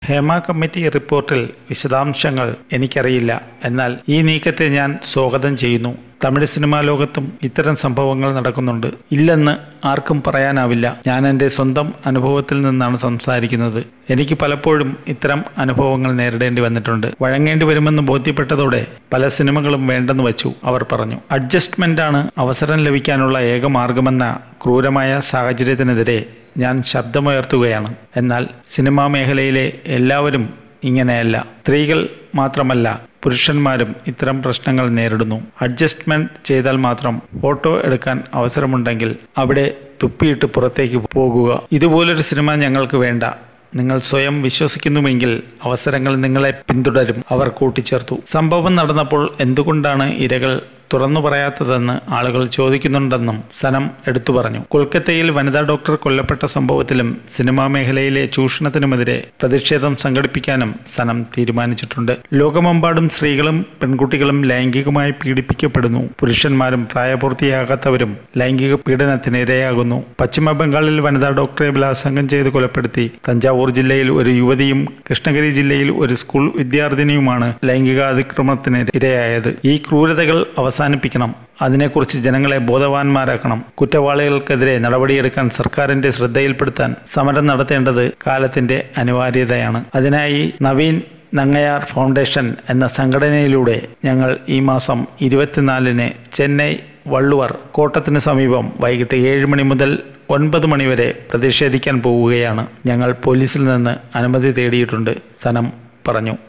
Hema committee റിപ്പോർട്ടിൽ വിശദാംശങ്ങൾ എനിക്കറിയില്ല. എന്നാൽ ഈ നീക്കത്തെ ഞാൻ സ്വാഗതം ചെയ്യുന്നു. തമിഴ് സിനിമാ ലോകത്തും ഇത്തരം സംഭവങ്ങൾ നടക്കുന്നുണ്ട്. ഇല്ലെന്ന് ആർക്കും പറയാനാവില്ല. ഞാൻ എൻ്റെ സ്വന്തം അനുഭവത്തിൽ നിന്നാണ് സംസാരിക്കുന്നത്. എനിക്ക് പലപ്പോഴും ഇത്തരം അനുഭവങ്ങൾ നേരിടേണ്ടി വന്നിട്ടുണ്ട്. വഴങ്ങേണ്ടി വരുമെന്ന് ബോധ്യപ്പെട്ടതോടെ പല സിനിമകളും വേണ്ടെന്ന് വച്ചു, അവർ പറഞ്ഞു. അഡ്ജസ്റ്റ്മെൻ്റാണ് അവസരം ലഭിക്കാനുള്ള ഏക മാർഗമെന്ന ക്രൂരമായ സാഹചര്യത്തിനെതിരെ ഞാൻ ശബ്ദമുയർത്തുകയാണ്. എന്നാൽ സിനിമാ മേഖലയിലെ എല്ലാവരും ഇങ്ങനെയല്ല. സ്ത്രീകൾ മാത്രമല്ല, പുരുഷന്മാരും ഇത്തരം പ്രശ്നങ്ങൾ നേരിടുന്നു. അഡ്ജസ്റ്റ്മെന്റ് ചെയ്താൽ മാത്രം ഫോട്ടോ എടുക്കാൻ അവസരമുണ്ടെങ്കിൽ അവിടെ തുപ്പിയിട്ട് പുറത്തേക്ക് പോകുക. ഇതുപോലൊരു സിനിമ ഞങ്ങൾക്ക് വേണ്ട. നിങ്ങൾ സ്വയം വിശ്വസിക്കുന്നുവെങ്കിൽ അവസരങ്ങൾ നിങ്ങളെ പിന്തുടരും, അവർ കൂട്ടിച്ചേർത്തു. സംഭവം നടന്നപ്പോൾ എന്തുകൊണ്ടാണ് ഇരകൾ തുറന്നു പറയാത്തതെന്ന് ആളുകൾ ചോദിക്കുന്നുണ്ടെന്നും സനം എടുത്തു പറഞ്ഞു. കൊൽക്കത്തയിൽ വനിതാ ഡോക്ടർ കൊല്ലപ്പെട്ട സംഭവത്തിലും സിനിമാ മേഖലയിലെ ചൂഷണത്തിനുമെതിരെ പ്രതിഷേധം സംഘടിപ്പിക്കാനും സനം തീരുമാനിച്ചിട്ടുണ്ട്. ലോകമെമ്പാടും സ്ത്രീകളും പെൺകുട്ടികളും ലൈംഗികമായി പീഡിപ്പിക്കപ്പെടുന്നു. പുരുഷന്മാരും പ്രായപൂർത്തിയാകാത്തവരും ലൈംഗിക പീഡനത്തിന് ഇരയാകുന്നു. പശ്ചിമ ബംഗാളിൽ വനിതാ ഡോക്ടറെ ബലാത്സംഗം ചെയ്ത് കൊലപ്പെടുത്തി. തഞ്ചാവൂർ ജില്ലയിൽ ഒരു യുവതിയും കൃഷ്ണഗിരി ജില്ലയിൽ ഒരു സ്കൂൾ വിദ്യാർത്ഥിനിയുമാണ് ലൈംഗിക അതിക്രമത്തിന് ഇരയായത്. ഈ ക്രൂരതകൾ അവസാനിപ്പിക്കണം. അതിനെക്കുറിച്ച് ജനങ്ങളെ ബോധവാന്മാരാക്കണം. കുറ്റവാളികൾക്കെതിരെ നടപടിയെടുക്കാൻ സർക്കാരിന്റെ ശ്രദ്ധയിൽപ്പെടുത്താൻ സമരം നടത്തേണ്ടത് കാലത്തിന്റെ അനിവാര്യതയാണ്. അതിനായി നവീൻ നങ്ങയാർ ഫൗണ്ടേഷൻ എന്ന സംഘടനയിലൂടെ ഞങ്ങൾ ഈ മാസം 24-ന് ചെന്നൈ വള്ളുവർ കോട്ടത്തിന് സമീപം വൈകിട്ട് 7 മണി മുതൽ 9 മണി വരെ പ്രതിഷേധിക്കാൻ പോവുകയാണ്. ഞങ്ങൾ പോലീസിൽ നിന്ന് അനുമതി തേടിയിട്ടുണ്ട്, സനം പറഞ്ഞു.